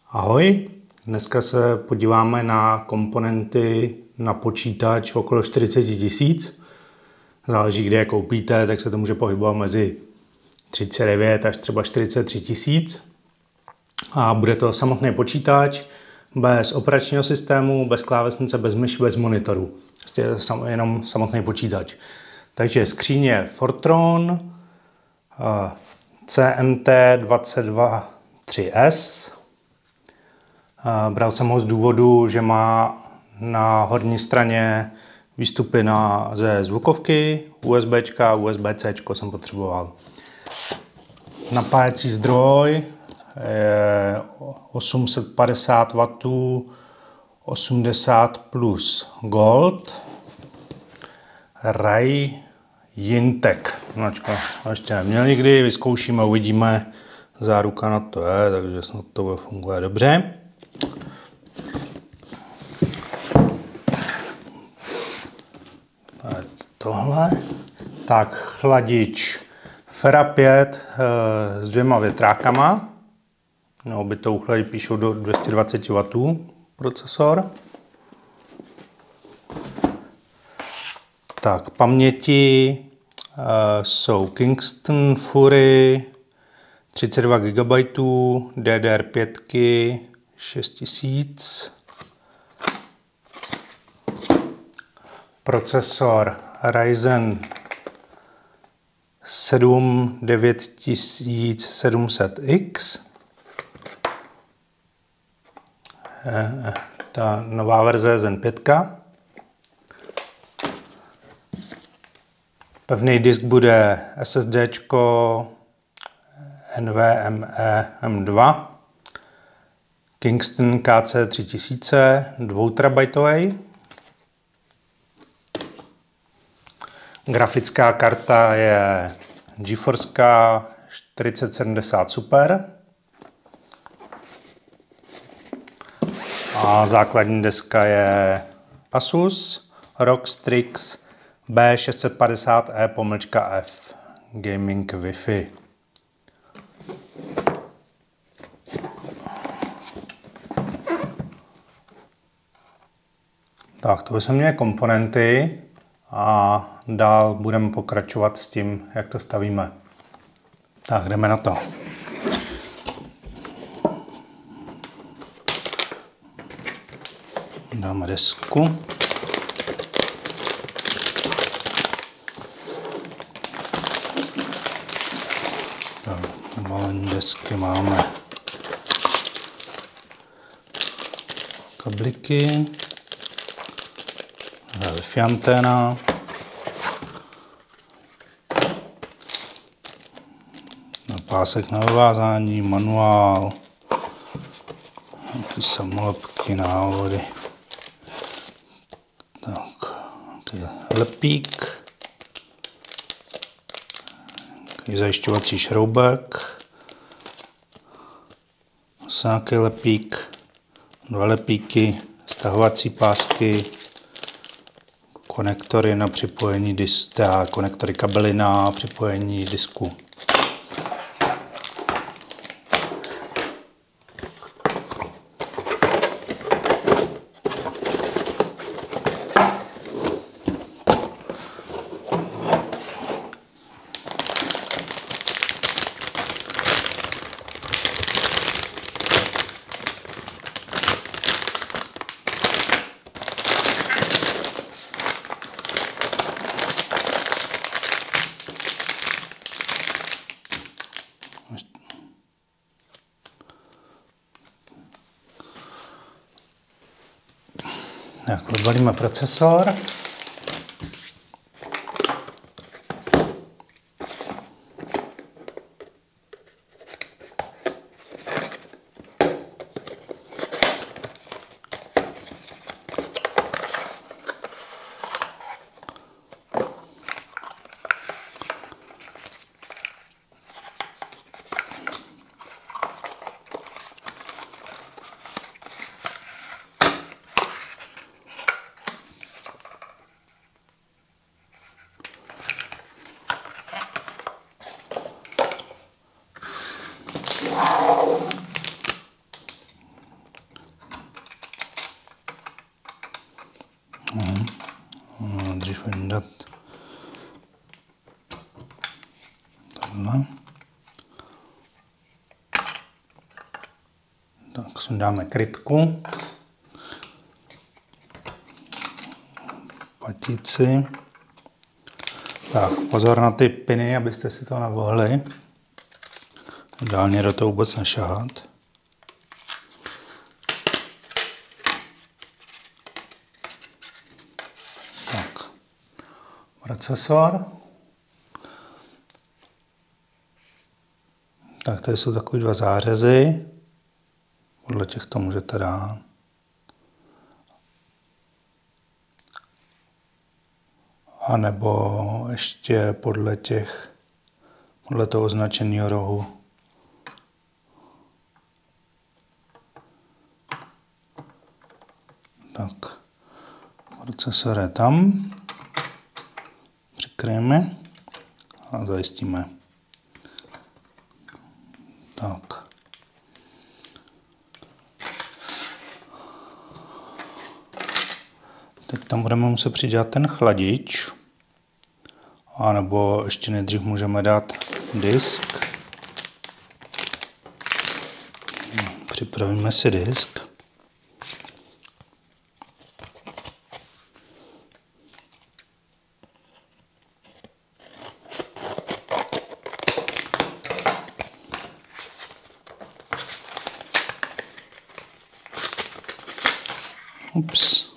Ahoj, dneska se podíváme na komponenty na počítač okolo 40 000. Záleží, kde je koupíte, tak se to může pohybovat mezi 39 až třeba 43 000. A bude to samotný počítač bez operačního systému, bez klávesnice, bez myši, bez monitoru. Prostě jenom samotný počítač. Takže skříně Fortron CMT 223S. Bral jsem ho z důvodu, že má na horní straně výstupy ze zvukovky, USBčka, USB-C jsem potřeboval. Napájecí zdroj je 850 W, 80 plus Gold, Ray Yintek. Ještě neměl nikdy, vyzkoušíme, uvidíme. Záruka na to je, takže snad to funguje dobře. Tohle. Tak, chladič Fera 5 s 2 větrákama. No, obytou chladič píšou do 220 W procesor. Tak, paměti jsou Kingston Fury 32 GB, DDR5 6000. Procesor Ryzen 7 9700X. Ta nová verze Zen 5. Pevný disk bude SSDčko NVMe M2. Kingston KC3000 2 TB. Grafická karta je GeForce 4070 Super. A základní deska je Asus ROG Strix B650E-F Gaming Wi-Fi. Tak, to jsou mě komponenty a dál budeme pokračovat s tím, jak to stavíme. Tak, jdeme na to. Dáme desku. Tak, na balení desky máme kabliky, Wi-Fi anténa, pásek na vyvázání, manuál, nějaké samolepky, návody. Tak, lepík, zajišťovací šroubek, nějaký lepík, 2 lepíky, stahovací pásky, konektory na připojení konektory kabely na připojení disku. Tak, odbalíme procesor. Dřív vyndat tohle. Tak sundáme krytku. Patici. Tak, pozor na ty piny, abyste si to navohli. Ideálně do toho vůbec nešahat. Tak, procesor. Tak tady jsou takové dva zářezy. Podle těch to můžete dát. A nebo ještě podle toho označeného rohu. Tak, procesor je tam. Přikryjeme a zajistíme. Tak. Teď tam budeme muset přidat ten chladič. A nebo ještě nejdřív můžeme dát disk. Připravíme si disk. Ups.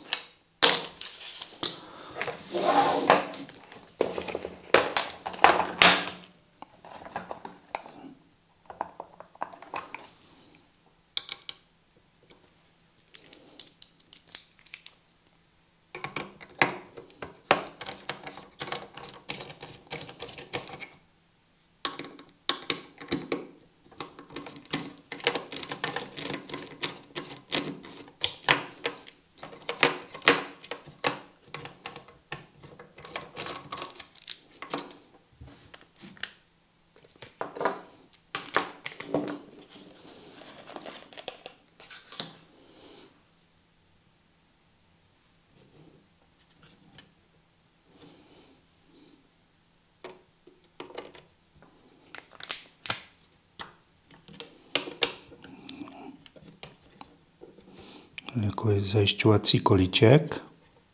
Jako zajišťovací kolíček.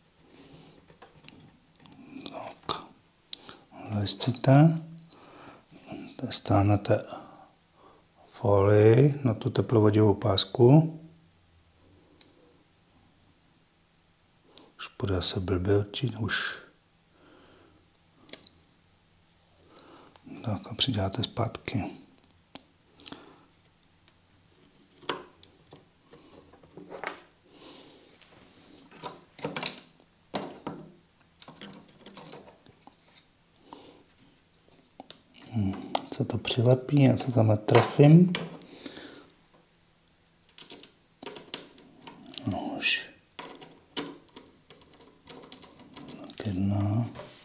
Tak. Zajistíte. Stáhnete folii na tu teplovodivou pásku. Už bude se blbě určitě, už. Tak a přidáte zpátky. Se to přilepí, já se tam trefím. No už. Tak jedna.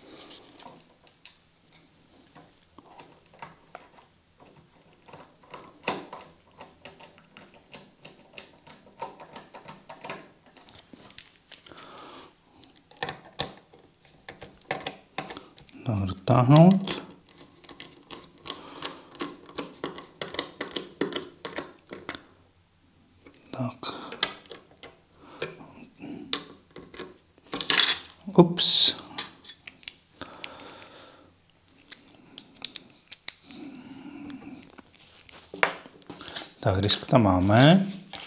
Tak dotáhnout. Tak. Ups. Tak, disk tam máme.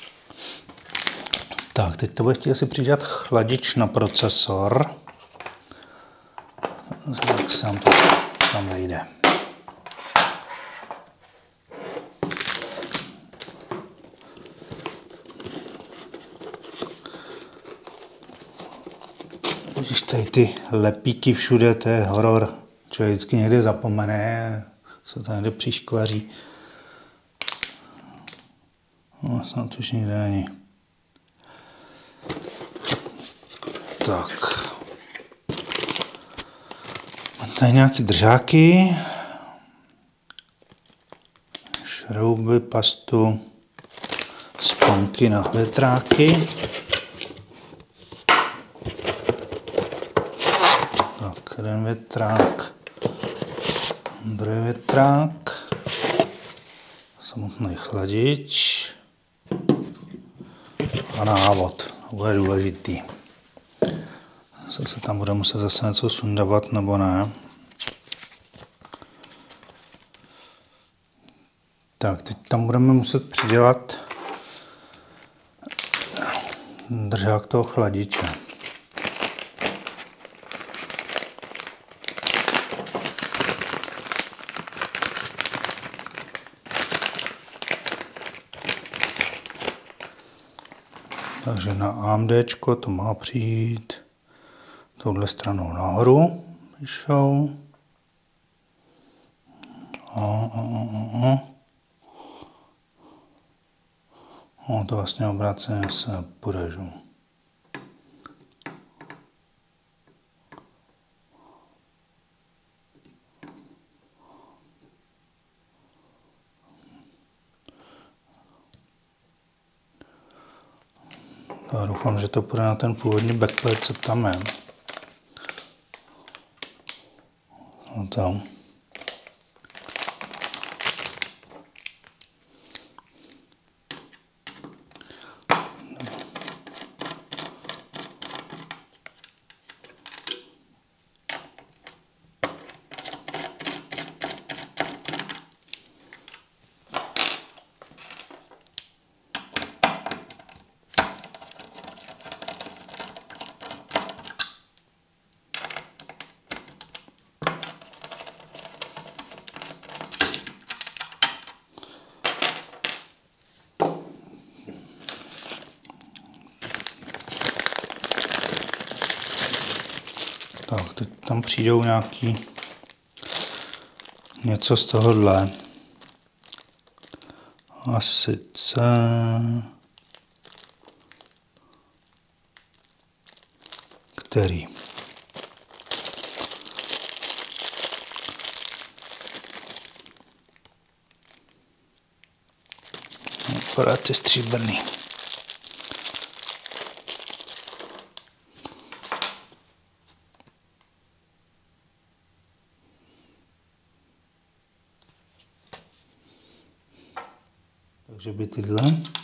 Tak, teď to bude chtít asi přidat chladič na procesor. Jak sám to tam vejde. Když tady ty lepíky všude, to je horor. Člověk vždycky někde zapomene, se to někde přiškvaří. No, snad už nikde není. Tak. Mám tady nějaký držáky. Šrouby, pastu, sponky na větráky. jeden větrák, druhý větrák, samotný chladič a návod. To bude důležitý. Se tam bude muset zase něco sundavat nebo ne. Tak, teď tam budeme muset přidělat držák toho chladiče. Takže na AMDčko to má přijít touhle stranou nahoru. Píšou. To vlastně obráceně se podažu. Já doufám, že to půjde na ten původní backplate, co tam je. No tam. Tak, teď tam přijdou nějaký něco z tohohle. A sice který? Aparát je stříbrný. Takže by tyhle.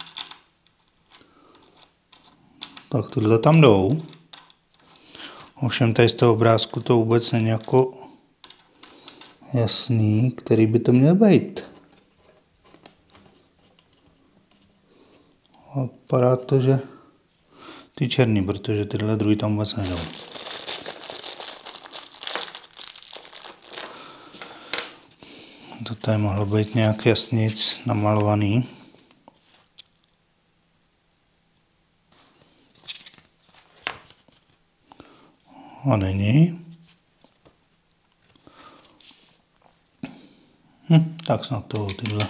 Tak tyhle tam jdou. Ovšem tady z toho obrázku to vůbec není jako jasný, který by to měl být. A vypadá to, že ty černý, protože tyhle druhý tam vůbec nejdou. To tady mohlo být nějak jasnic namalovaný. A není. Tak snad to tyhle.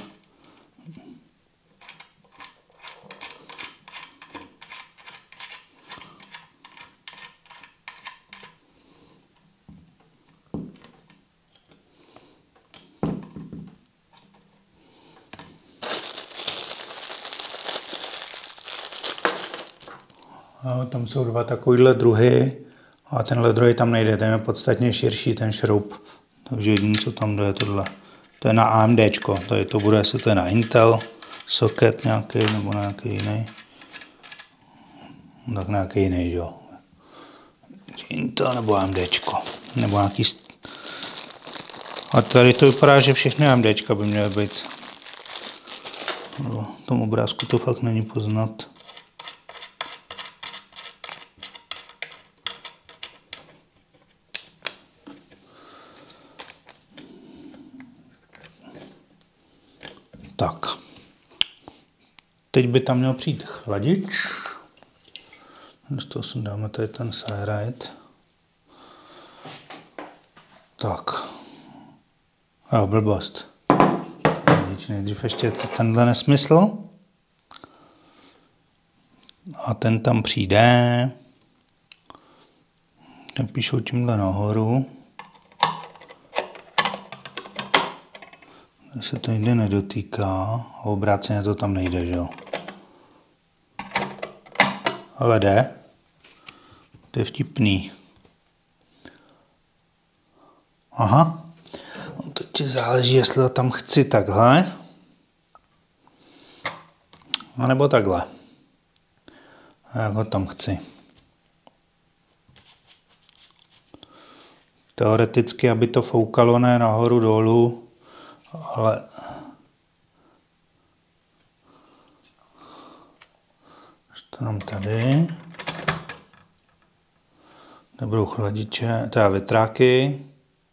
A tam jsou dva takovýhle druhy a tenhle druhý tam nejde, ten je podstatně širší, ten šroub. Takže jediné, co tam jde, je tohle. To je na AMDčko, tady to bude, jestli to je na Intel, socket nějaký nebo nějaký jiný. Tak nějaký jiný, jo. Intel nebo AMDčko, nebo nějaký... A tady to vypadá, že všechny AMDčka by měly být. V tom obrázku to fakt není poznat. Tak, teď by tam měl přijít chladič. Z toho sundáme tady ten Sayride. Tak, jo, blbost. Nejdřív ještě tenhle nesmysl. A ten tam přijde. Tak píšou tímhle nahoru. Se to nikdy nedotýká a obráceně to tam nejde, že jo. Ale jde. To je vtipný. Aha. No, teď záleží, jestli to tam chci takhle. A nebo takhle. A jak ho tam chci. Teoreticky, aby to foukalo ne nahoru dolů, ale to nám tady. To budou chladiče, teda větráky.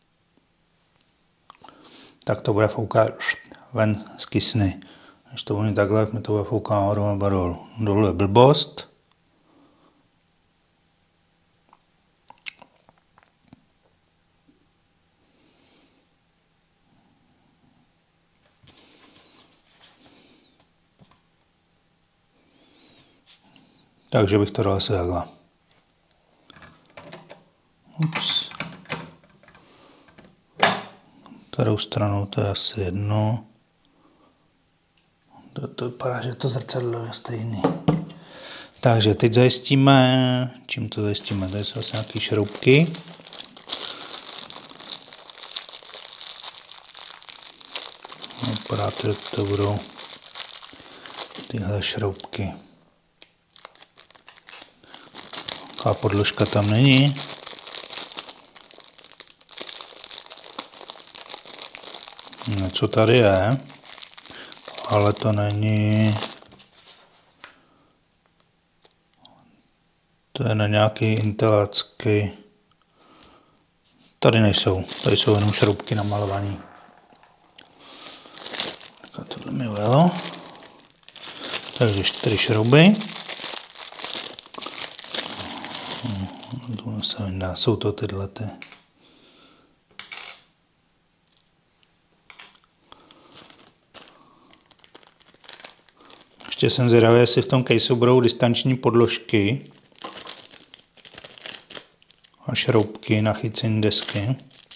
Tak to bude foukat ven z kysny. Když to bude takhle, tak mi to bude foukat nahoru a dolů. Dolů je blbost. Takže bych to dal asi takhle. Ups. Kterou stranou, to je asi jedno. To vypadá, že to zrcadlo je stejný. Takže teď zajistíme, čím to zajistíme? Tady jsou asi nějaké šroubky. Vypadá to, že to budou tyhle šroubky. Taková podložka tam není. Něco tady je, ale to není. To je na nějaký intelácký. Tady nejsou, tady jsou jenom šroubky namalované. Tohle mi ujelo. Takže 4 šrouby. To se vydá, jsou to tyhle ty. Ještě jsem zvědavý, jestli v tom caseu budou distanční podložky a šroubky na chycení desky.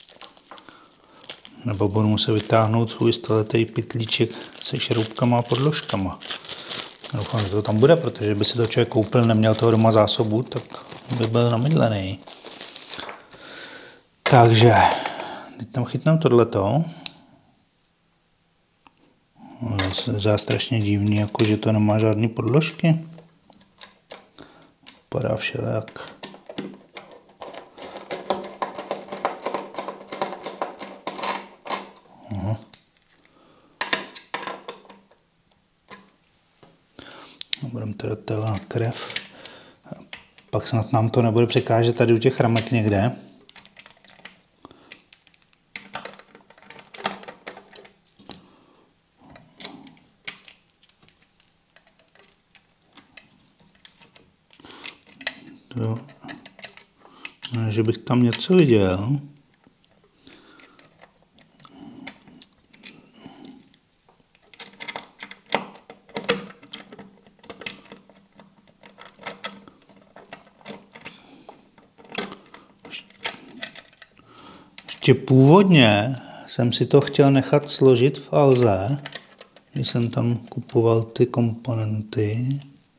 Nebo budu muset vytáhnout svůj stoletý pytlíček se šroubkama a podložkama. Doufám, že to tam bude, protože by si to člověk koupil, neměl toho doma zásobu, tak by byl namydlený. Takže, teď tam chytnám tohleto. Je strašně divný, jako že to nemá žádný podložky. Vypadá všelijak. Budeme teda téhle krev. Pak snad nám to nebude překážet tady u těch ramek někde. To, ne, že bych tam něco viděl. Ještě původně jsem si to chtěl nechat složit v Alze, když jsem tam kupoval ty komponenty.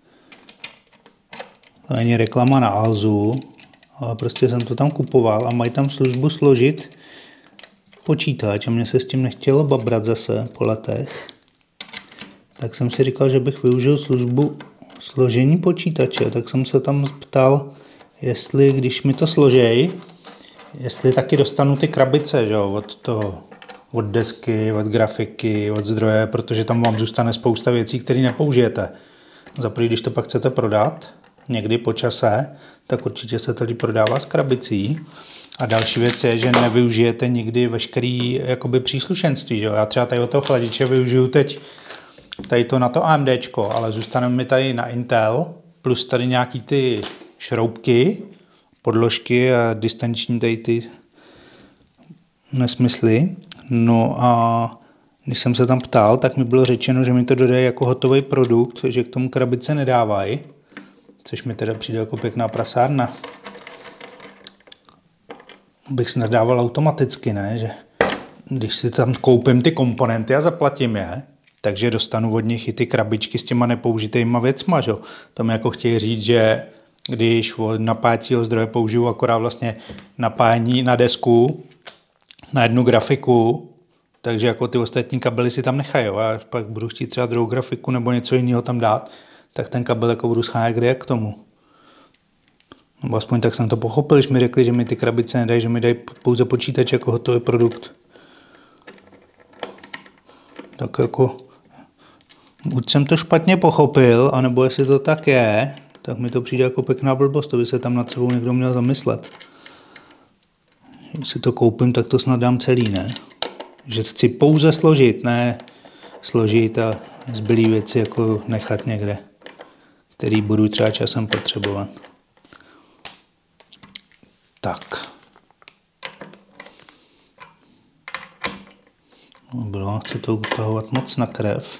To není reklama na Alzu, ale prostě jsem to tam kupoval a mají tam službu složit počítač a mně se s tím nechtělo babrat zase po letech. Tak jsem si říkal, že bych využil službu složení počítače, tak jsem se tam ptal, jestli když mi to složej, jestli taky dostanu ty krabice, že jo, od desky, od grafiky, od zdroje, protože tam vám zůstane spousta věcí, které nepoužijete. Zaprvé, když to pak chcete prodat, někdy po čase, tak určitě se to prodává s krabicí. A další věc je, že nevyužijete nikdy veškerý jakoby příslušenství. Že jo? Já třeba tady od toho chladiče využiju teď tady to na to AMDčko, ale zůstane mi tady na Intel, plus tady nějaký ty šroubky, podložky a distanční tady ty nesmysly. No a když jsem se tam ptal, tak mi bylo řečeno, že mi to dodají jako hotový produkt, že k tomu krabice nedávají, což mi teda přijde jako pěkná prasárna. Bych si nadával automaticky, ne? Že když si tam koupím ty komponenty a zaplatím je, takže dostanu od nich i ty krabičky s těma nepoužitýma věcma, že? To mi jako chtějí říct, že když od napájecího zdroje použiju akorát vlastně napájení na desku, na jednu grafiku, takže jako ty ostatní kabely si tam nechají. Jo? A pak budu chtít třeba druhou grafiku nebo něco jiného tam dát, tak ten kabel jako budu schánět kde k tomu. Nebo aspoň tak jsem to pochopil, když mi řekli, že mi ty krabice nedají, že mi dají pouze počítač jako hotový produkt. Tak jako, buď jsem to špatně pochopil, anebo jestli to tak je, tak mi to přijde jako pěkná blbost, to by se tam nad sebou někdo měl zamyslet. Když si to koupím, tak to snad dám celý, ne? Že chci pouze složit, ne složit a zbylý věci jako nechat někde, který budu třeba časem potřebovat. Tak. Bylo, chci to utahovat moc na krev.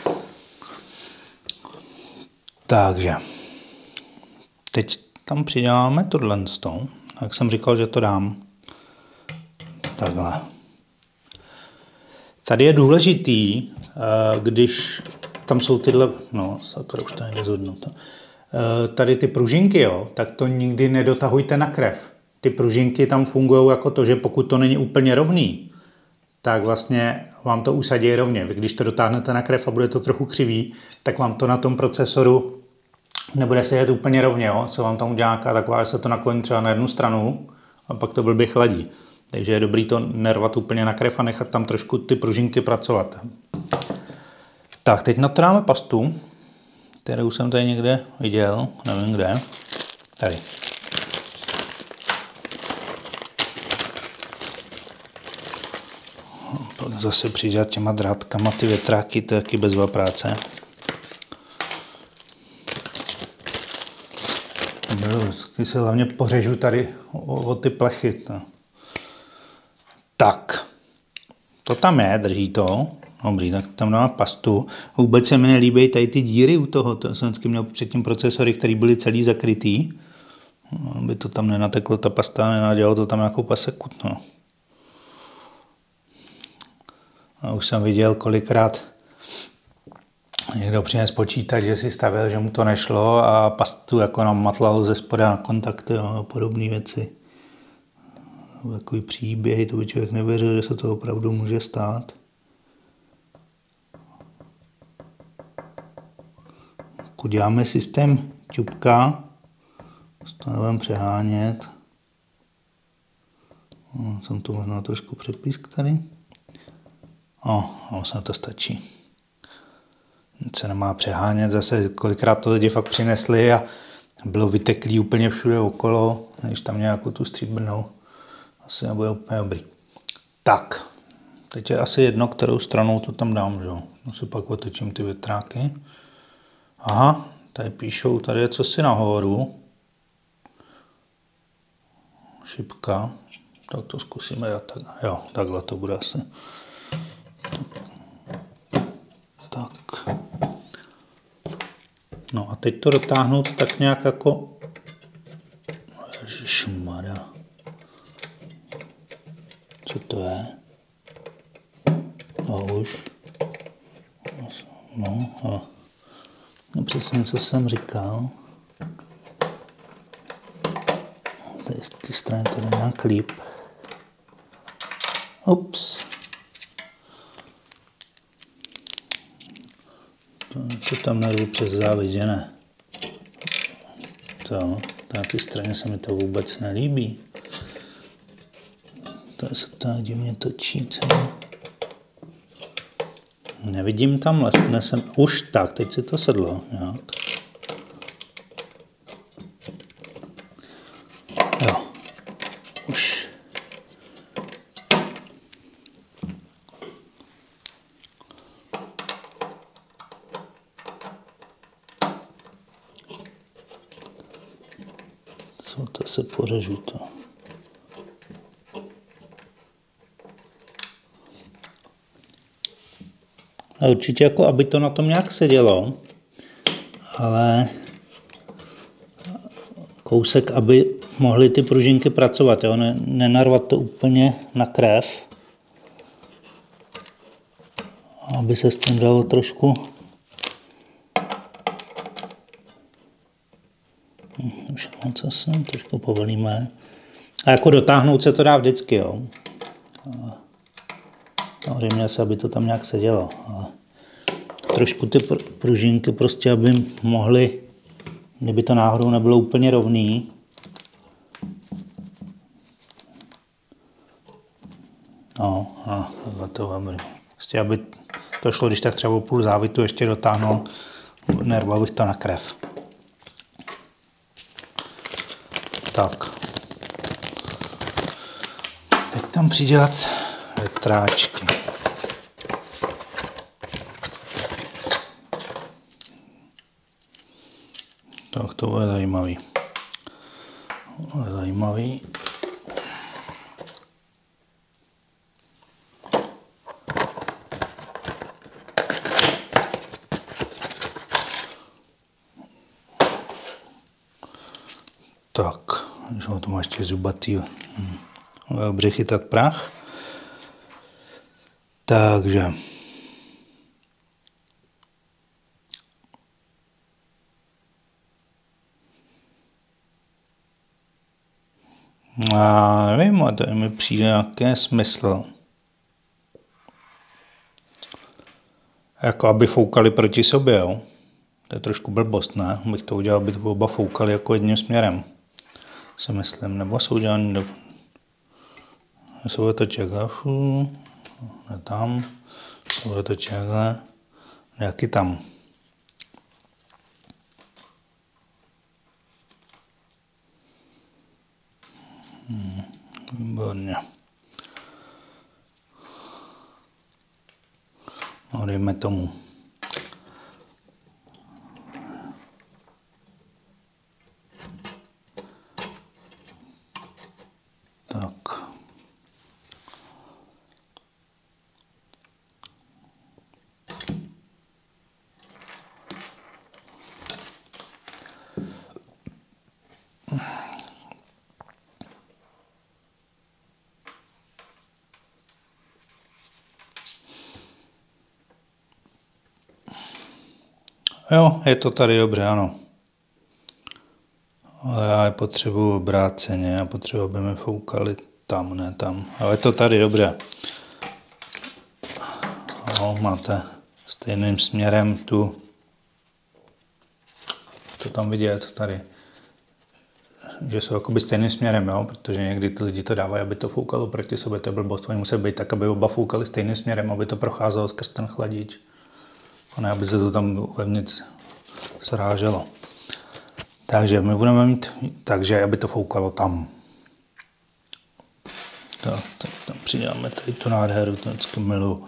Takže. Teď tam přidáváme tohle. Jak jsem říkal, že to dám. Takhle. Tady je důležitý, když tam jsou tyhle, no, sakra, už to nejde zhodnout. Tady ty pružinky, jo, tak to nikdy nedotahujte na krev. Ty pružinky tam fungují jako to, že pokud to není úplně rovný, tak vlastně vám to usadí rovně. Vy když to dotáhnete na krev a bude to trochu křivý, tak vám to na tom procesoru nebude sedět úplně rovně, jo. Co vám tam udělá nějaká taková, že se to nakloní třeba na jednu stranu a pak to blbě chladí. Takže je dobrý to nervat úplně na krev a nechat tam trošku ty pružinky pracovat. Tak, teď na to dáme pastu, kterou jsem tady někde viděl, nevím kde. Tady. Pak zase přidat těma drátkama ty větráky, to je taky bezva práce. Vždycky se hlavně pořežu tady o ty plechy. Tak, to tam je, drží to. Dobrý, tak tam dáme pastu. Vůbec se mi nelíbí tady ty díry u toho. To jsem vždycky měl předtím procesory, které byly celý zakrytý. Aby to tam nenateklo ta pasta, nenadělalo to tam nějakou paseku. No. A už jsem viděl kolikrát někdo přines počítač, že si stavil, že mu to nešlo a pastu jako namatlal ze spoda na kontakty a podobné věci. Takový příběhy, to by člověk nevěřil, že se to opravdu může stát. Pokud děláme systém ťupka, to nebudeme přehánět. Jsem to možná trošku přepísk tady. Vlastně to stačí. Nic se nemá přehánět, zase kolikrát to lidi fakt přinesli a bylo vyteklý úplně všude okolo, když tam nějakou tu stříbrnou. Asi nebude úplně dobrý. Tak, teď je asi jedno, kterou stranou to tam dám, že jo. No si pak otočím ty větráky. Aha, tady píšou, tady je cosi nahoru. Šipka. Tak to zkusíme dát tak. Jo, takhle to bude asi. Tak. No a teď to dotáhnout tak nějak jako... Ježišmarja. Co to je? A už. No přesně, co jsem říkal. Tady z té strany to jde nějak líp. Ups. To tam narvu přes závit, že ne? Na té straně se mi to vůbec nelíbí. To se tak divně točí celé. Nevidím tam, leskne jsem. Už tak, teď si to sedlo nějak. Jo. Už. Co to se pořežu to? A určitě jako, aby to na tom nějak sedělo, ale kousek, aby mohly ty pružinky pracovat, jo? Nenarvat to úplně na krev, aby se s tím dalo trošku. Už moc jsem trošku povolíme. A jako dotáhnout se to dá vždycky, jo. Samozřejmě se, aby to tam nějak sedělo. Ale trošku ty pružinky prostě, aby mohly, kdyby to náhodou nebylo úplně rovný, no, to dobrý. Prostě, aby to šlo, když tak třeba o půl závitu ještě dotáhnout, nerval bych to na krev. Tak. Teď tam přidělat vetráčky. Tak to bude zajímavý. Tak, když to má ještě zubatý břechy, tak prach. Takže nevím, a tady mi přijde nějaký smysl. Jako aby foukali proti sobě, jo. To je trošku blbost, ne? Bych to udělal, aby oba foukali jako jedním směrem. Si myslím, nebo jsou udělaný do... Jsou to čekal, ne tam, jsou to čekal, nějaký tam. Výborně. No, dejme tomu. Tak. Jo, je to tady dobře, ano. Ale já je potřebuji obráceně, já potřebuji, aby mi foukali tam, ne tam. Ale je to tady dobře. Jo, máte stejným směrem tu. To tam vidět tady. Že jsou jakoby stejným směrem, jo? Protože někdy ty lidi to dávají, aby to foukalo proti sobě, to je blbost. Oni musí být tak, aby oba foukali stejným směrem, aby to procházelo skrz ten chladič. A ne, aby se to tam vevnitř sráželo. Takže my budeme mít, takže aby to foukalo tam. Tak tam přidáme tady tu nádheru, to vždycky miluji.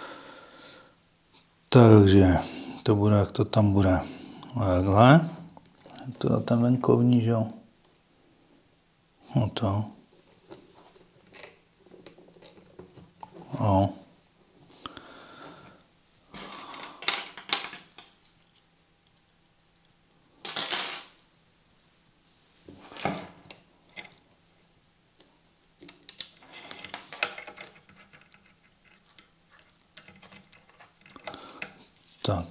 Takže to bude, jak to tam bude. Takhle. To je ten venkovní, že jo? No to. No. Tak.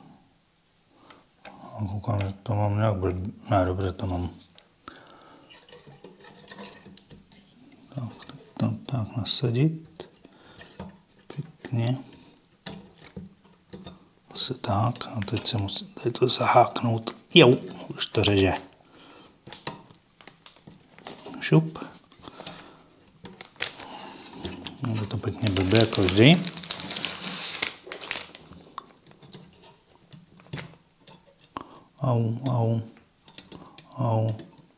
A koukám, že to mám nějak blbý. Ne, dobře to mám. Tak nasadit. Pěkně. Asi tak. A teď se musím tady to zaháknout. Jo, už to řeže. Šup. Je to pěkně blbě, jako vždy. Au.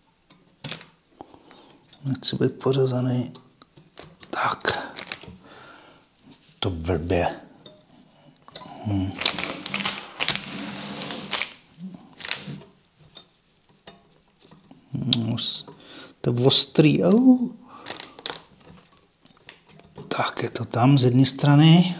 Nechci být pořezaný. Tak. To blbě. To je ostrý. Au. Tak je to tam z jedné strany.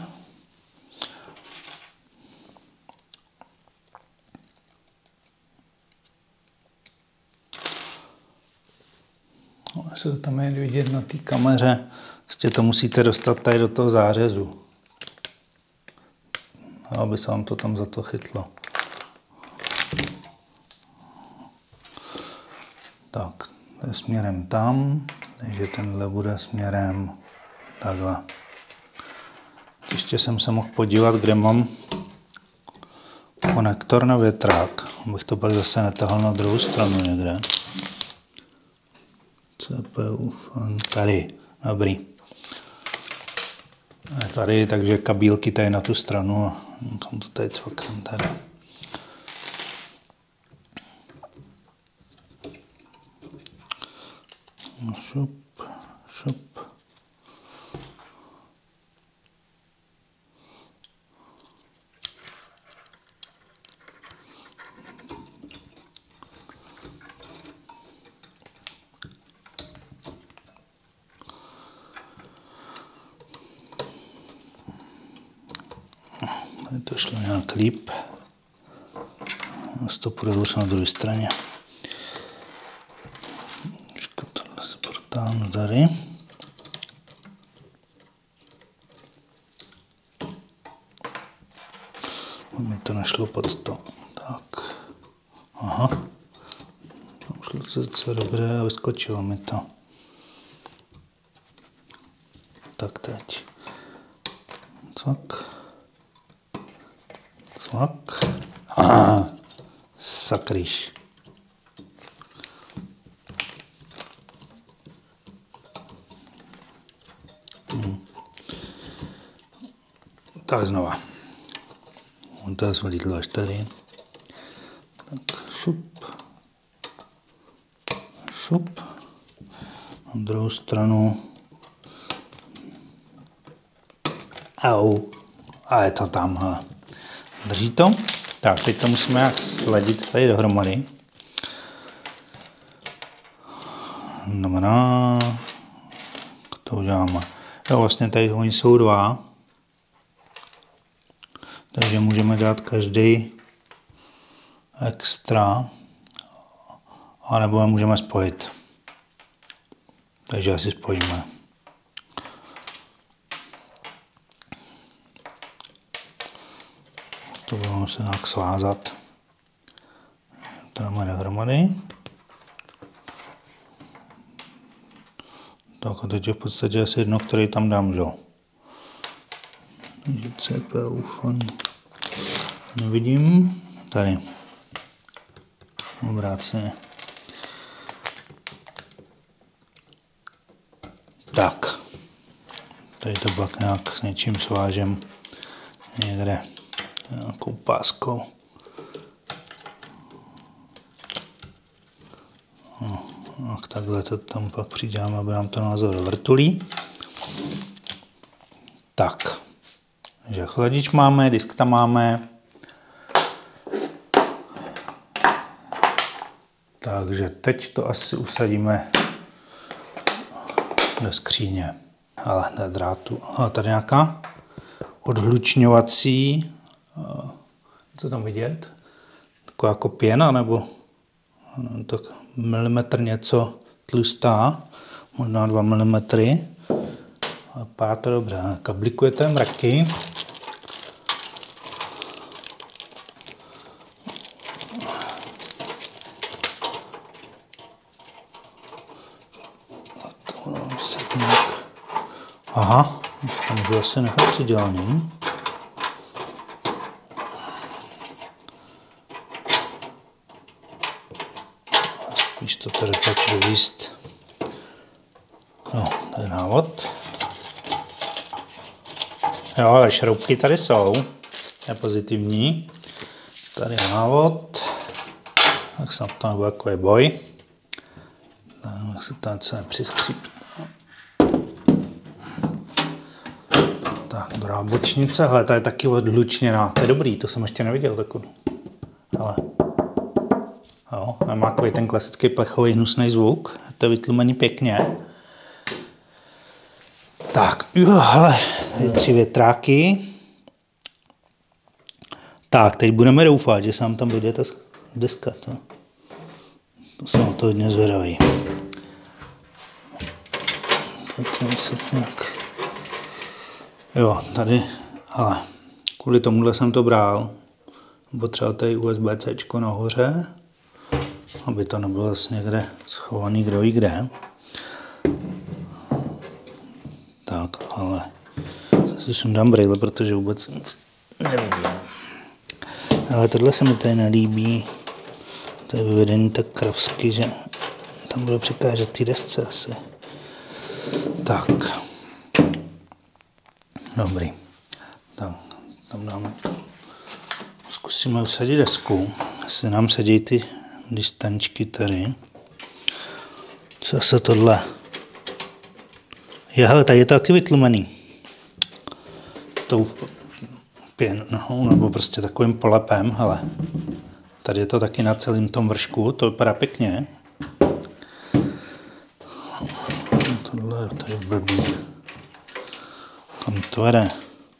Se to tam je vidět na té kameře. Prostě to musíte dostat tady do toho zářezu. Aby se vám to tam za to chytlo. Tak, to je směrem tam, takže tenhle bude směrem Takhle. Ještě jsem se mohl podívat, kde mám konektor na větrák, abych to pak zase netahal na druhou stranu někde. CPU, fan, tady, dobrý. Je tady, takže kabílky tady na tu stranu a kam to tady cvaknem tady. Šup, šup. Tady to šlo nějak líp. To půjde na druhé straně. Tohle se protáhnu tady. Mi to nešlo pod to. Tak. Aha. Tam šlo to docela dobré a vyskočilo mi to. Tak teď. Cvak. Cvak. Aha. Sakryš. Tak znova. On to zvolítlo až tady. Tak šup. Šup. Na druhou stranu. Au. A je to tam. Hele. Drží to? Tak, teď to musíme jak sladit tady dohromady. Dobrá. To uděláme. Jo, vlastně tady oni jsou dva. Takže můžeme dát každý extra. A nebo je můžeme spojit. Takže asi spojíme. To budeme se nějak svázat. To dáme dohromady. Tak a teď je v podstatě asi jedno, který tam dám, že? Takže CPU fan nevidím. Tady. Obráceně. Tak. Tady to pak nějak s něčím svážem někde. Nějakou páskou. No, takhle to tam pak přidáme, aby nám to názor do vrtulí. Tak. Takže chladič máme, disk tam máme. Takže teď to asi usadíme do skříně. Ale ne drátu. Ale tady nějaká odhlučňovací. To tam vidět? Taková jako pěna, nebo tak milimetr něco tlustá, možná 2 mm. A vypadá to dobře. Kablikujete mraky. Aha, to můžu asi nechat přidělaný. Spíš to tady tak vyvíst. No, tady návod. Jo, ale šroubky tady jsou. Je pozitivní. Tady návod. Tak snad to nebude takový boj. Tak se tam co nepřiskřípne. Tak, dobrá bočnice. Hele, ta je taky odhlučněná. To je dobrý, to jsem ještě neviděl takovou. Ale jo, má takový ten klasický plechový hnusný zvuk. To je vytlumení pěkně. Tak, hele, 3 větráky. Tak, teď budeme doufat, že se nám tam vyjde ta deska. To jsem to hodně zvědavý. Jo, tady, ale kvůli tomuhle jsem to bral. Potřeba tady USB-C nahoře, aby to nebylo zase někde schovaný kdo ví kde. Tak, ale si sundám brýle, protože vůbec nic nevidím. Ale tohle se mi tady nelíbí. To je vyvedení tak kravsky, že tam bude překážet ty desce asi. Tak. Dobrý. Tak, tam dáme. Zkusíme usadit desku. Se nám sadí ty distančky tady. Zase tohle. Hele, tady je to taky vytlumený. Tou pěnou, nebo prostě takovým polepem, hele. Tady je to taky na celém tom vršku, to vypadá pěkně. Tohle je tady blbý. Kam to vede?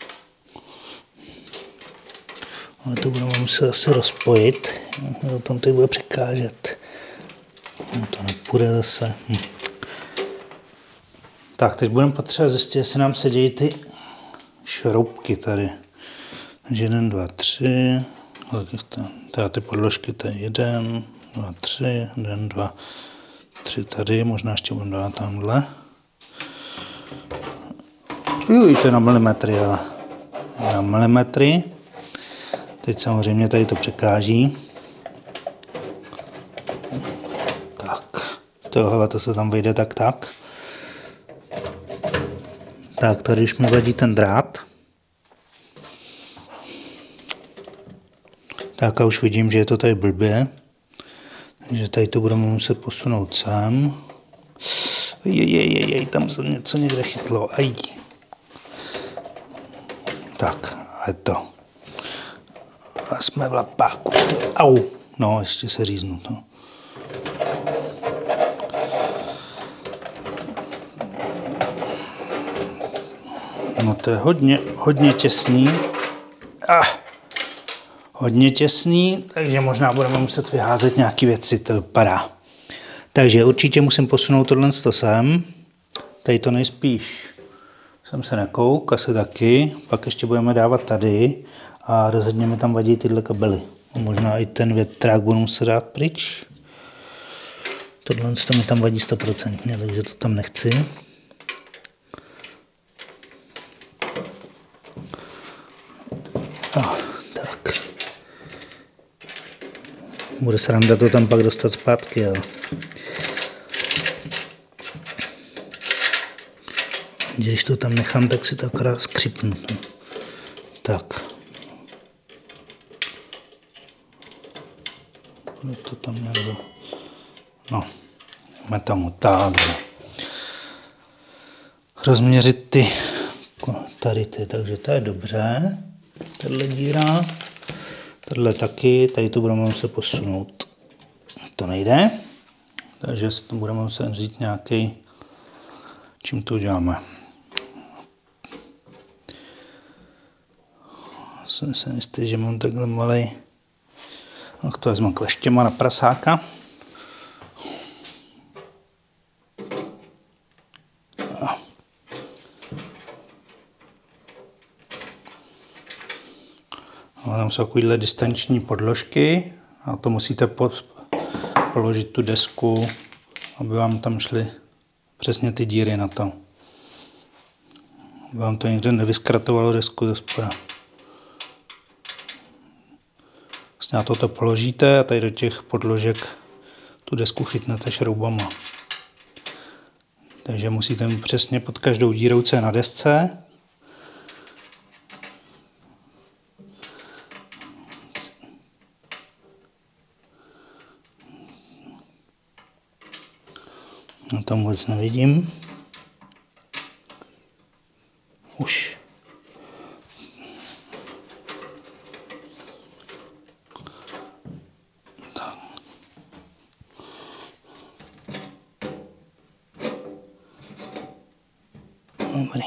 Ale to budeme muset asi rozpojit. Tam to bude překážet. No to nepůjde zase. Tak, teď budeme potřebovat zjistit, jestli nám se dějí ty šroubky tady. Takže 1, 2, 3. Tady ty podložky, to je 1, 2, 3, 1, 2, 3 tady. Možná ještě budeme dát tamhle. Uj, to je na milimetry, ale je na milimetry. Teď samozřejmě tady to překáží. Tak, tohle to se tam vejde tak. Tak, tady už mi vadí ten drát. Tak a už vidím, že je to tady blbě. Takže tady to budeme muset posunout sem. Tam se něco někde chytlo. Aj. Tak, a je to. A jsme v lapáku. Au. No, ještě se říznu to. No to je hodně těsný. Hodně těsný, takže možná budeme muset vyházet nějaké věci, to vypadá. Takže určitě musím posunout tohle sem. Tady to nejspíš jsem se nekouk, asi taky. Pak ještě budeme dávat tady a rozhodně mi tam vadí tyhle kabely. A možná i ten větrák budu muset dát pryč. Tohle to mi tam vadí 100%, takže to tam nechci. Tak. Bude sranda to tam pak dostat zpátky, ale. Když to tam nechám, tak si to akorát skřipnu. Tak. To tam nějak. No, jdeme tomu tak. Rozměřit tady ty, takže to je dobře. Tahle díra. Tahle taky, tady to budeme muset posunout. To nejde. Takže si to budeme muset vzít nějaký. Čím to uděláme? Jsem si jistý, že mám takhle malej. Tak to vezmu kleštěma na prasáka. Tam jsou takovéhle distanční podložky a to musíte položit tu desku, aby vám tam šly přesně ty díry na to. Aby vám to někde nevyskratovalo desku ze spoda. Vlastně na toto položíte a tady do těch podložek tu desku chytnete šroubama. Takže musíte mít přesně pod každou dírou, co je na desce. No tam vůbec nevidím. Už. Tak. Dobrý.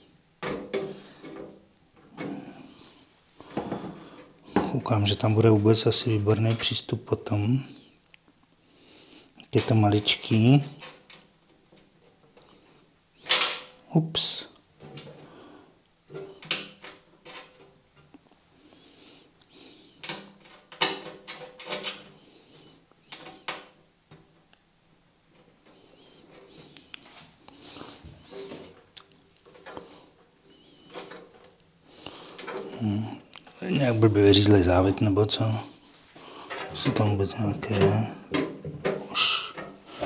Koukám, že tam bude vůbec asi výborný přístup potom. Je to maličký. Ups. Jak blbě vyřízlej závit, nebo co? Jsou tam vůbec nějaké... Už.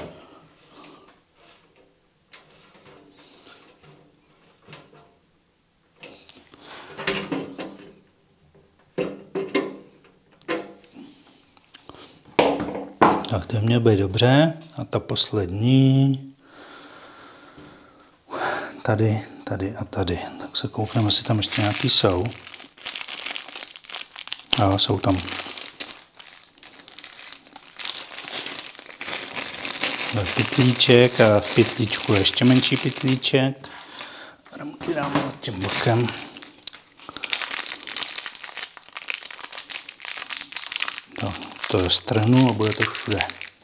Tak to mělo být dobře. A ta poslední... Tady, tady a tady. Tak se koukneme, jestli tam ještě nějaký jsou. Jo, jsou tam. Pytlíček a v pytlíčku ještě menší pytlíček. Ramky dáme tím bokem. To strhnu a bude to všude.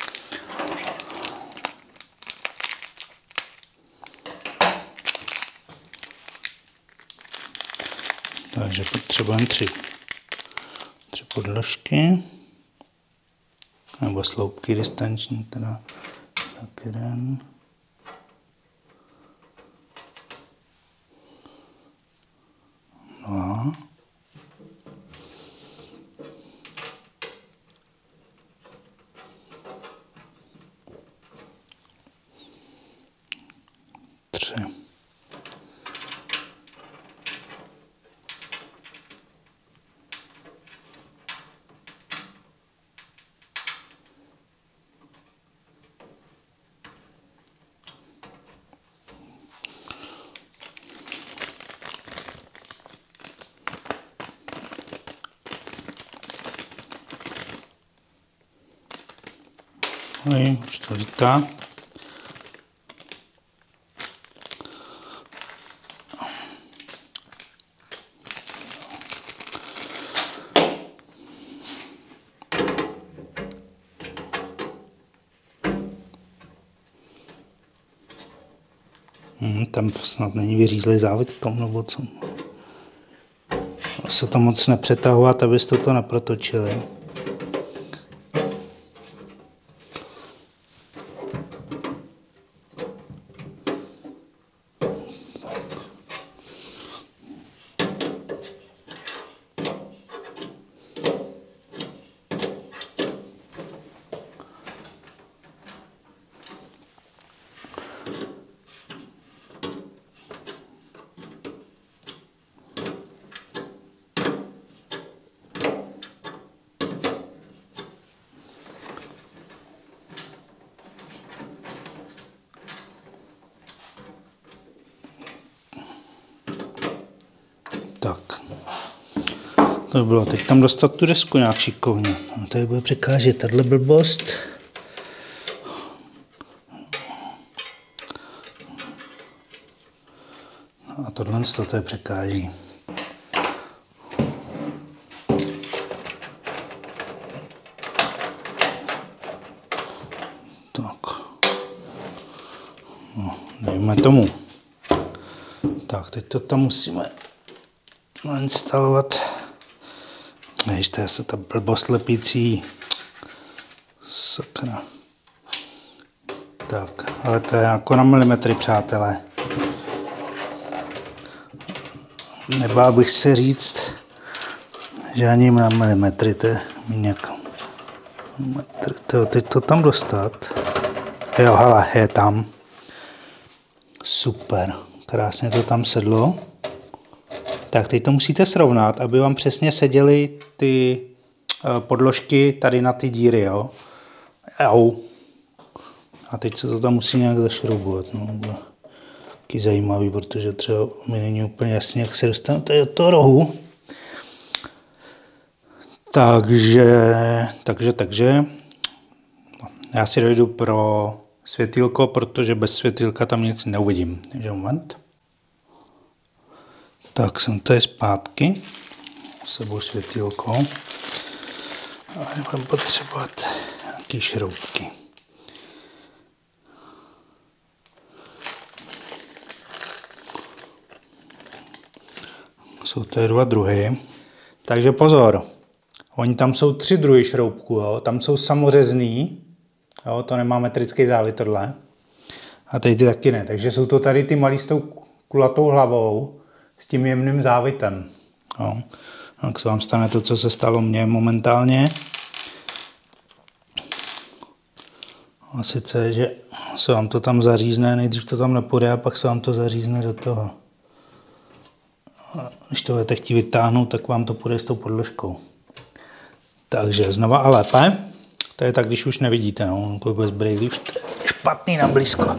Takže potřebujeme tři podložky, nebo sloupky distanční, teda tak jeden. Dva. Tři. Už to lítá. Tam snad není vyřízlej závit v tom, nebo co. Se to moc nepřetahovat, abyste to neprotočili. Tak. To bylo. Teď tam dostat tu desku nějak šikovně. No, tady bude překážet tahle blbost. A tohle to je překáží. Tak. No, dejme tomu. Tak, teď to tam musíme nainstalovat. Ještě se ta blbost lepící. Sakra. Tak, ale to je jako na milimetry, přátelé. Nebál bych se říct, že ani na milimetry, to je nějak. Teď to tam dostat. Jo, hele, je tam. Super, krásně to tam sedlo. Tak teď to musíte srovnat, aby vám přesně seděly ty podložky tady na ty díry, jo. Au. A teď se to tam musí nějak zašroubovat, no. Bude taky zajímavý, protože třeba mi není úplně jasně, jak se dostanete do toho rohu. Takže. Já si dojdu pro světýlko, protože bez světýlka tam nic neuvidím. Takže moment. Tak jsem tady zpátky. S sebou světýlko. A budeme potřebovat nějaké šroubky. Jsou tady dva druhy. Takže pozor. Oni tam jsou 3 druhy šroubků. Jo? Tam jsou samořezný. Jo? To nemá metrický závit tohle. A tady ty taky ne. Takže jsou to tady ty malí s tou kulatou hlavou s tím jemným závitem. Jo? tak se vám stane to, co se stalo mně momentálně. A sice, že se vám to tam zařízne, nejdřív to tam nepůjde a pak se vám to zařízne do toho. A když to budete chtít vytáhnout, tak vám to půjde s tou podložkou. Takže znova a lépe. To je tak, když už nevidíte, no, bez brýlí už to je špatný na blízko.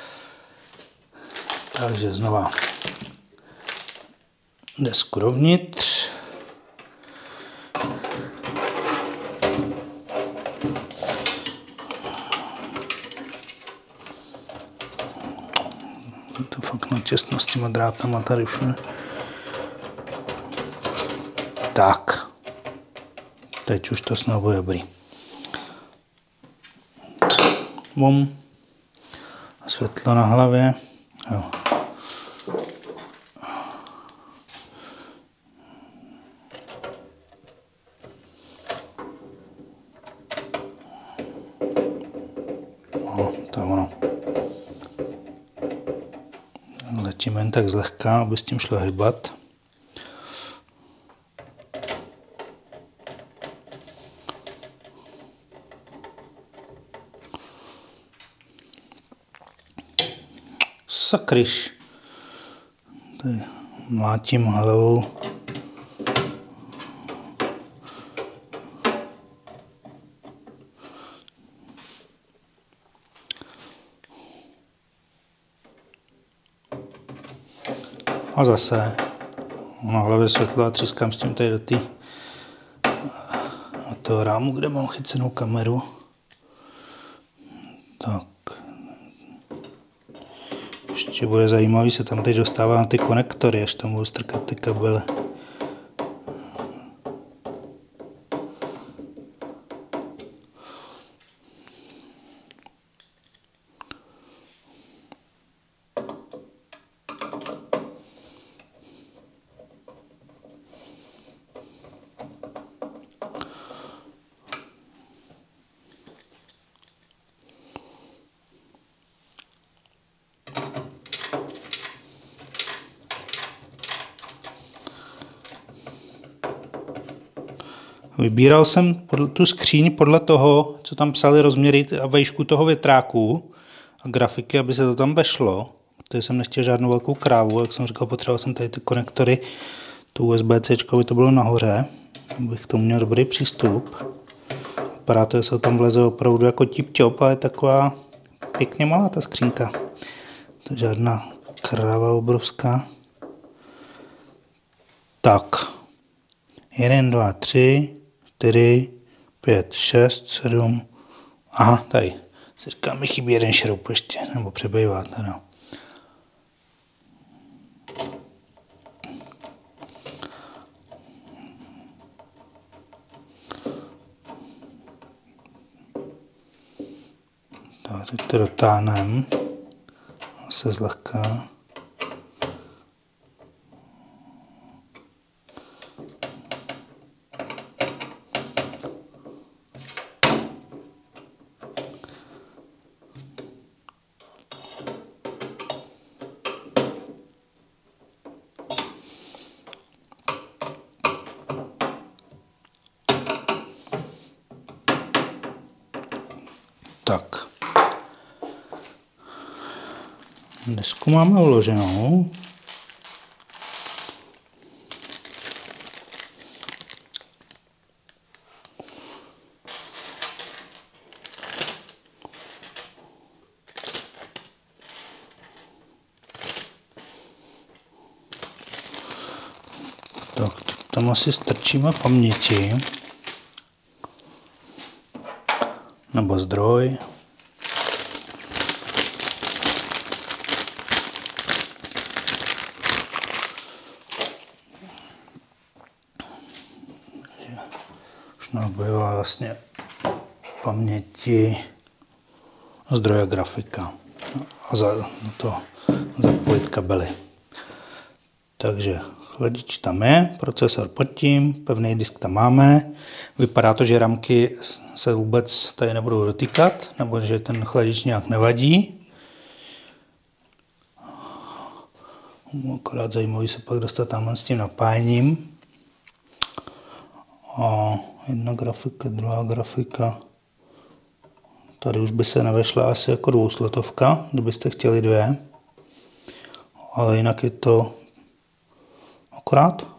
Takže znova desku dovnitř. To fakt načestno s těma drátama tady už ne. Tak. Teď už to snad bude dobrý. Bum. Světlo na hlavě. Jo. No, to je ono. Letíme jen tak zlehka, aby s tím šlo hýbat. Sakryš. Tady mlátím hlavou. A zase na hlavě světlo a třískám s tím tady do toho rámu, kde mám chycenou kameru. Tak. Ještě bude zajímavý, se tam teď dostává na ty konektory, až tam budu strkat ty kabely. Vybíral jsem tu skříň podle toho, co tam psali rozměry a vejšku toho větráku a grafiky, aby se to tam vešlo. Protože jsem nechtěl žádnou velkou krávu, jak jsem říkal, potřeboval jsem tady ty konektory, to USB-C, aby to bylo nahoře, abych k tomu měl dobrý přístup. Vypadá to, že se tam vleze opravdu jako tip-top, ale je taková pěkně malá ta skřínka. To je žádná kráva obrovská. Tak. 1, 2, 3, 4, 5, 6, 7. Aha, tady. Si říkám, mi chybí jeden šroub ještě, nebo přebývá teda. Tak, teď to dotáhneme. Zase zlehka. Tak. Desku máme uloženou. Tak, tam asi strčíme paměti. Nebo zdroj. Už nabývá vlastně paměti zdroje grafika a za to zapojit kabely. Takže chladič tam je, procesor pod tím, pevný disk tam máme. Vypadá to, že ramky se vůbec tady nebudou dotýkat, nebo že ten chladič nějak nevadí. Akorát zajímavý se pak dostat tam s tím napájením. A jedna grafika, druhá grafika. Tady už by se nevešla asi jako 200, kdybyste chtěli 2. Ale jinak je to akorát.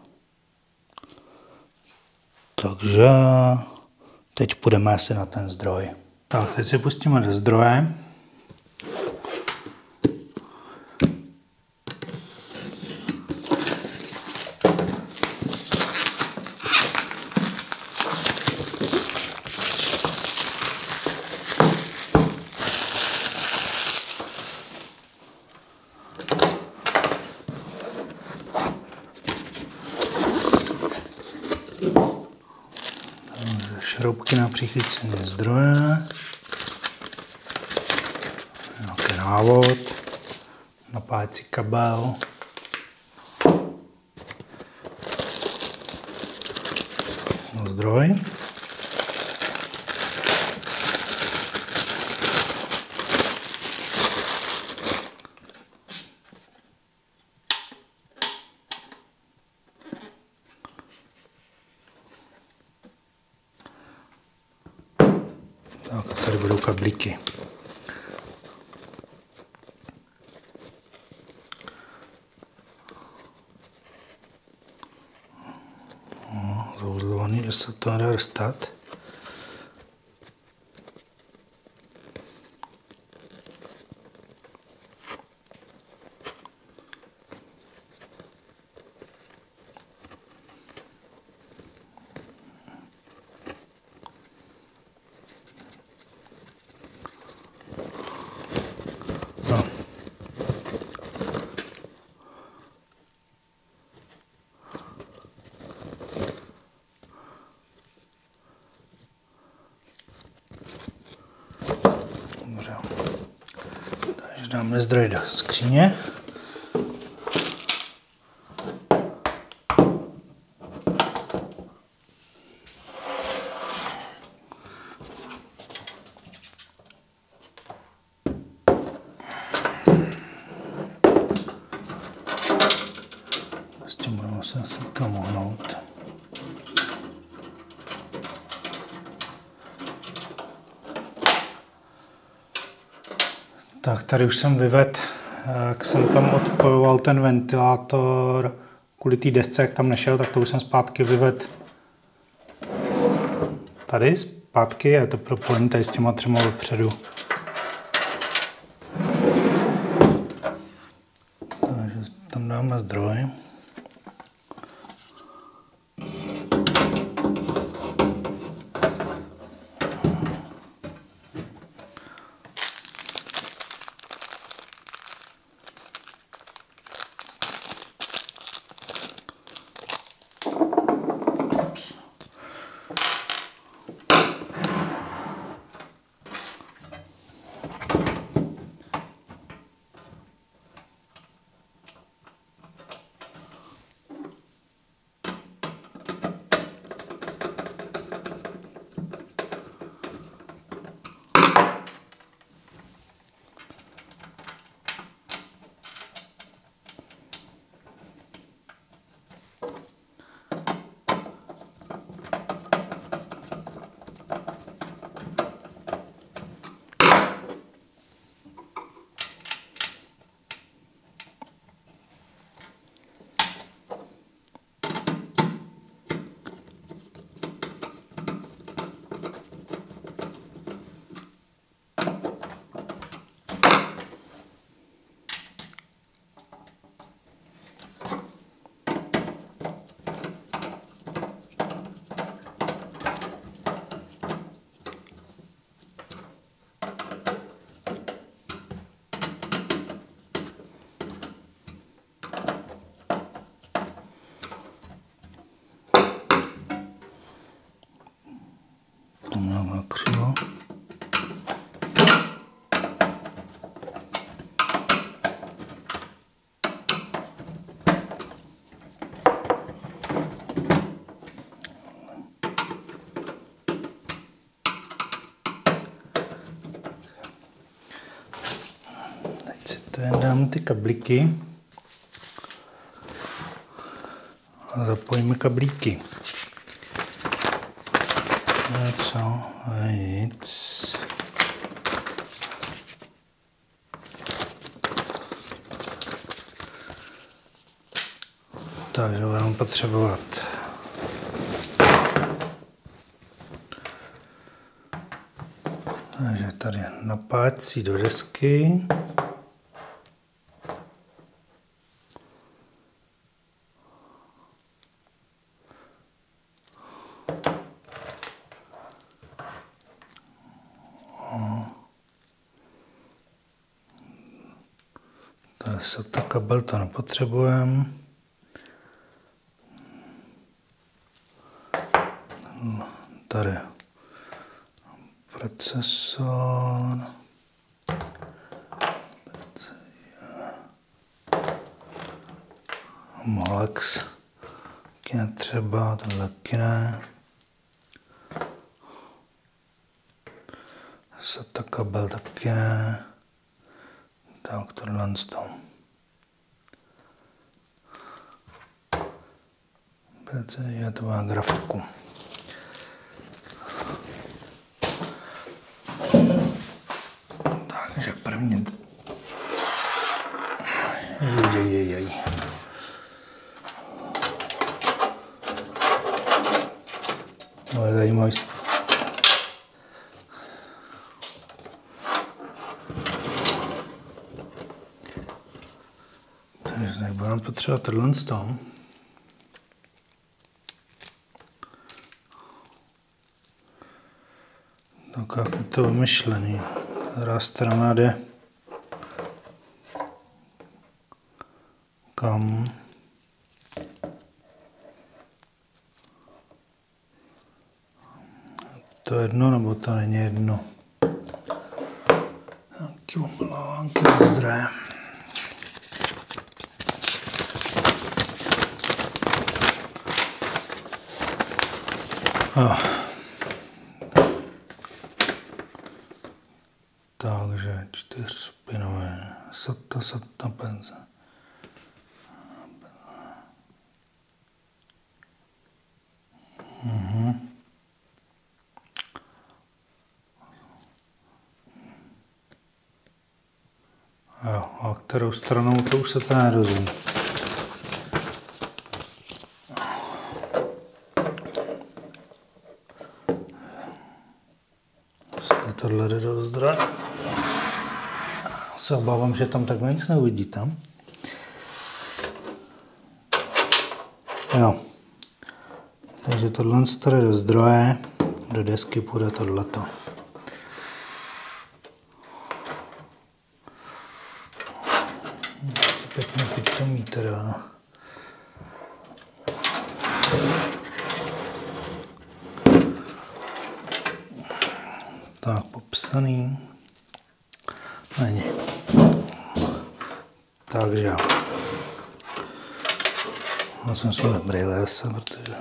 Takže teď půjdeme asi na ten zdroj. Tak, teď si pustíme do zdroje. Šroubky na přichycení zdroje, nějaký návod, napájecí kabel, zdroj. Tak, tady budou kablíky. Zauzlovaný, že se to nedá dostat. No. Dobře. Takže dáme zdroj do skříně. S tím budeme se asi kam ohnout. Tak tady už jsem vyvedl, jak jsem tam odpojoval ten ventilátor kvůli té desce, jak tam nešel, tak to už jsem zpátky vyvedl tady zpátky, je to propojené tady s těma 3 vepředu. Takže tam dáme zdroj. Dáme křivo. Teď si tady dáme ty kablíky a zapojíme kablíky. Co? Nic. Takže budeme potřebovat takže tady napájecí do desky. Tady SATA kabel to nepotřebujeme. Tady procesor, Molex, taky netřeba, tohle taky ne. SATA kabel taky ne. Tak tohle z toho. PCIe to má grafiku. Takže první. Jej. To je zajímavý. Takže nebudeme potřebovat tohle z toho. Tak jak je to vymyšlený. Která strana jde kam. To je jedno, nebo to není jedno. Nějaký omlávánky do zdroje. Takže 4-pinové SATA penze. Jo, a kterou stranou to už se to nerozumí. Jestli tohle jde do zdroje. Se obávám, že tam takhle nic neuvidíte. Jo. Takže tohle jde do zdroje, do desky půjde tohleto. Pěkně pitomý teda. Tak, popsaný. Není. Takže já jsem si nebrýle se, protože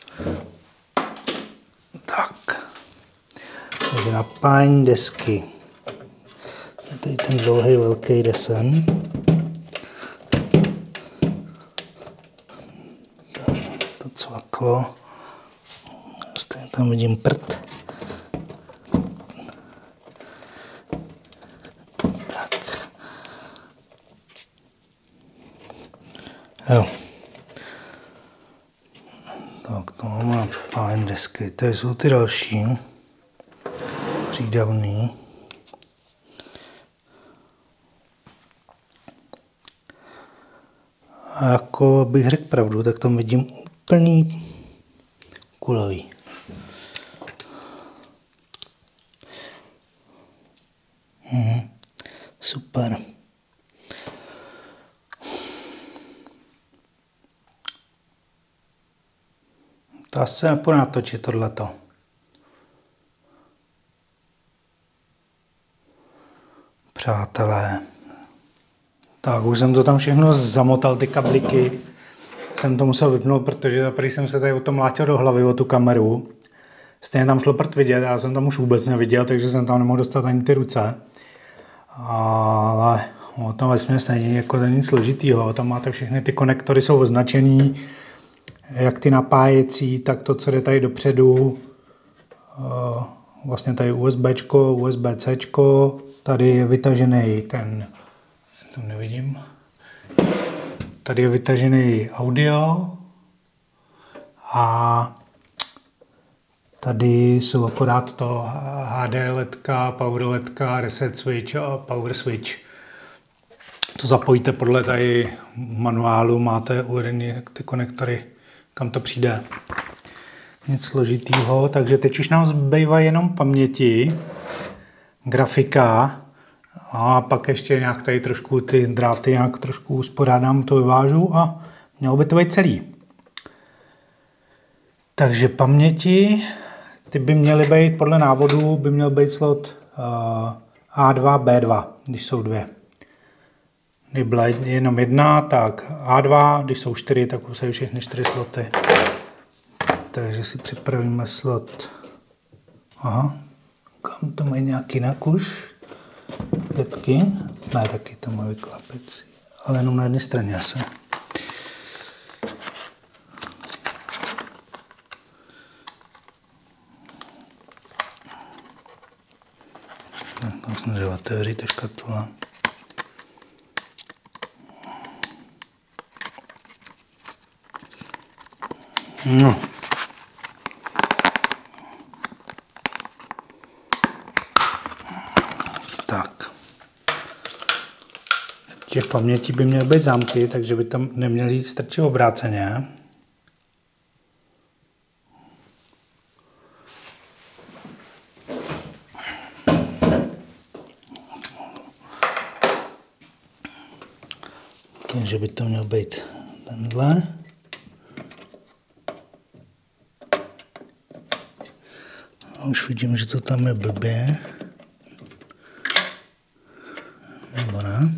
tak. Takže napájení desky. Je tady ten dlouhý velký desen. To cvaklo. Stejně tam vidím prd. Jo. Tak to máme pájen desky. Tady jsou ty další. Přídavný. A jako bych řekl pravdu, tak tam vidím úplný kulový. Super. To asi nepůjde natočit tohleto. Přátelé. Tak už jsem to tam všechno zamotal, ty kabliky. Jsem to musel vypnout, protože prý jsem se tady o tom mlátil do hlavy, o tu kameru. Stejně tam šlo prd vidět, já jsem tam už vůbec neviděl, takže jsem tam nemohl dostat ani ty ruce. Ale o tom vesměs není jako nic složitýho. Tam máte všechny ty konektory, jsou označený, jak ty napájecí, tak to, co jde tady dopředu. vlastně tady USBčko, USB-Cčko, tady je vytažený ten, to nevidím, tady je vytažený audio a tady jsou akorát to HD ledka, power ledka, reset switch a power switch. To zapojíte podle tady manuálu, máte uvedené ty konektory, kam to přijde. Nic složitýho, takže teď už nám zbývají jenom paměti, grafika a pak ještě nějak tady trošku ty dráty nějak trošku uspořádám, to vyvážu a mělo by to být celý. Takže paměti, ty by měly být podle návodu, by měl být slot A2, B2, když jsou dvě. Když byla jenom jedna, tak A2, když jsou 4, tak jsou všechny 4 sloty. Takže si připravíme slot. Aha, kam to mají nějaký nakuš? 5. Ne, taky to mají vyklapecí. Ale jenom na jedné straně asi. Tam jsem dělal otevřít ta škatula. No. Tak. Těch pamětí by měly být zámky, takže by tam neměly jít strčit obráceně. Takže by to mělo být tenhle. A už vidím, že to tam je blbě. Nebo ne?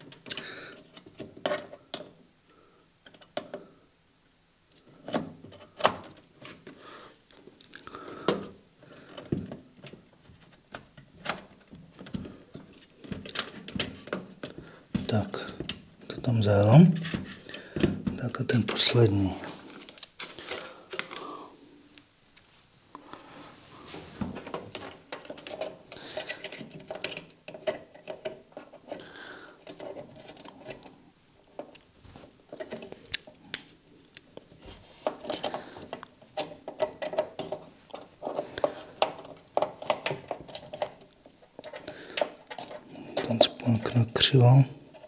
Tak, to tam zajelo. Tak a ten poslední. Ten spolk nakřivo.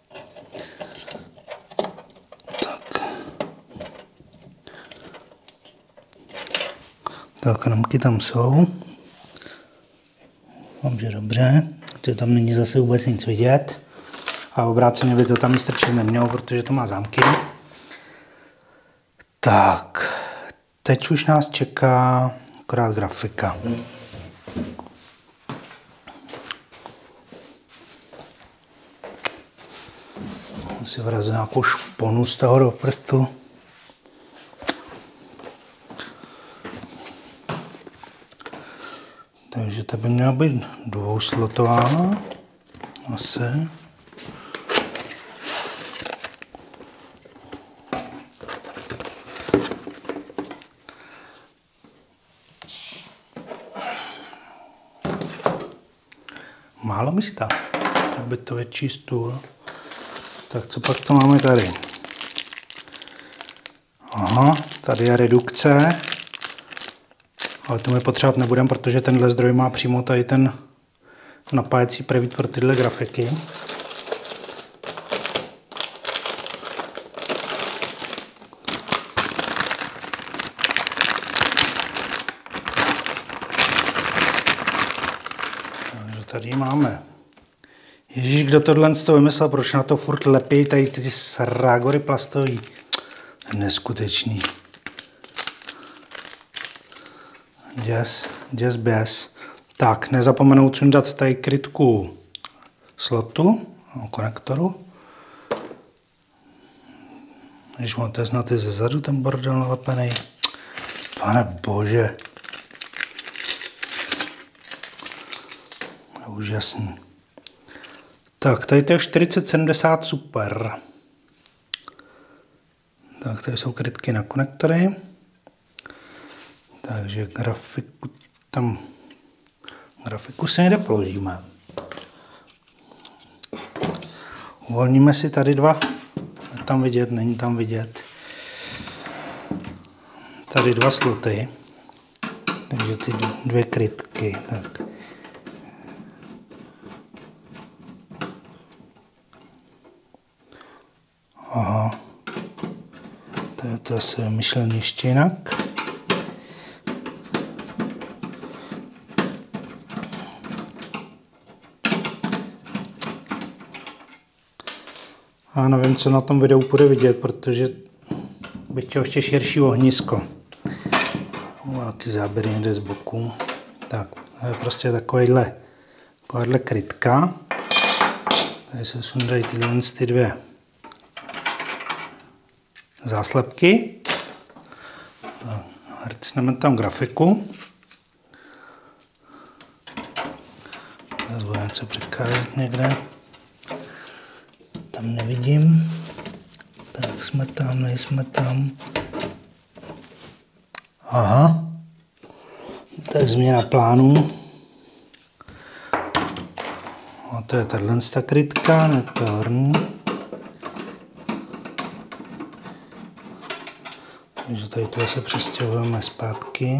Tak, ramky tam jsou. Mám, že dobře. To tam není zase vůbec nic vidět. A obráceně by to tam strčit nemělo, protože to má zámky. Tak, teď už nás čeká akorát grafika. Si vrazím nějakou šponu z toho do prstu. Takže to by měla být dvouslotová. Asi. Málo místa. Aby to větší stůl. Tak co pak to máme tady? Aha, tady je redukce. Ale to my potřebovat nebudeme, protože tenhle zdroj má přímo tady ten napájecí prevít pro tyhle grafiky. Takže tady máme. Ježíš, kdo tohle z toho vymyslel, proč na to furt lepí tady ty srágory plastový. Neskutečný. Yes. Tak, nezapomenout sundat tady krytku slotu, konektoru. Když máte snad i zezadu ten bordel nalepený. Pane bože. Úžasný. Tak, tady to je 4070 super. Tak, tady jsou krytky na konektory. Takže grafiku tam grafiku si někde položíme. Uvolníme si tady dva. Je tam vidět, není tam vidět. Tady dva sloty. Takže ty dvě krytky. Tak. Aha. To je to asi myšlený ještě jinak. A nevím, co na tom videu bude vidět, protože bych chtěl ještě širší ohnisko. Nějaký záběr někde z boku. Tak, to je prostě takovýhle krytka. Tady se sundají ty dvě záslepky. Hrcneme tam grafiku. Teraz bude něco překážet někde. Tam nevidím. Tak jsme tam, nejsme tam. Aha. To je změna plánu. A to je tato krytka, netorní. Takže tady to se přestěhujeme zpátky.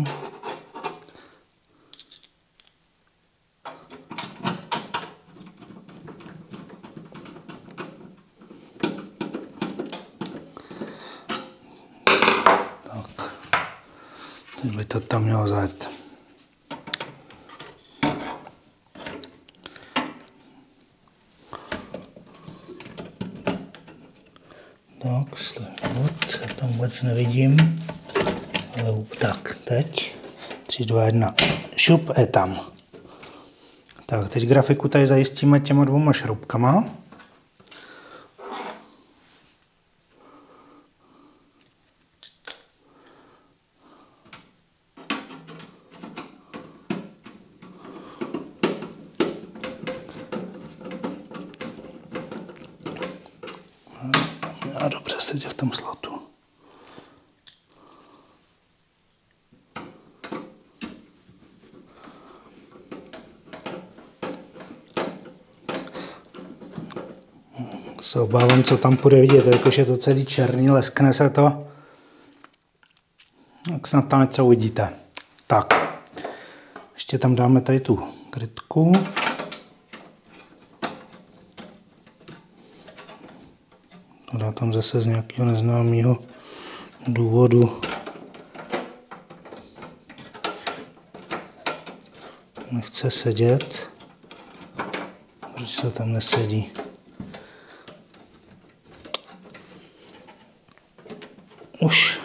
Tak. Teď by to tam mělo zajet. Tak, sled, já tam vůbec nevidím, ale tak, teď, 3, 2, 1, šup, je tam. Tak, teď grafiku tady zajistíme těma dvouma šroubkama. A dobře sedě v tom slotu. Se obávám, co tam půjde vidět, jakož je to celý černý, leskne se to. Tak snad tam něco uvidíte. Tak, ještě tam dáme tady tu krytku. Dá tam zase z nějakého neznámého důvodu. Nechce sedět. Proč se tam nesedí? Už.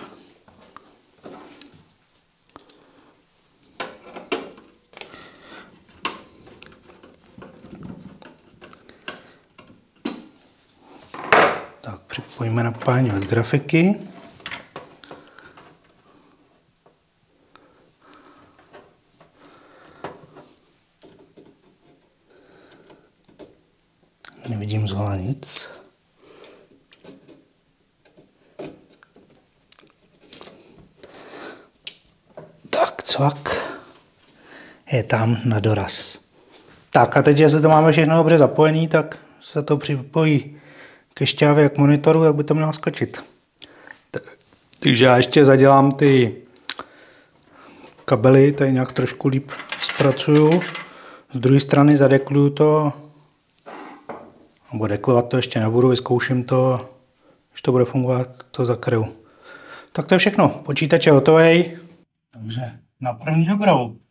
Tak, připojíme napájení od grafiky. Nevidím zhola nic. Tak, cvak. Je tam na doraz. Tak a teď, jestli to máme všechno dobře zapojený, tak se to připojí ke šťávě jak monitoru, jak by to mělo skočit. Takže já ještě zadělám ty kabely, tady nějak trošku líp zpracuju. Z druhé strany zadekluju to, nebo deklovat to ještě nebudu, vyzkouším to, když to bude fungovat, to zakryju. Tak to je všechno, počítač je hotový. Takže na první dobrou.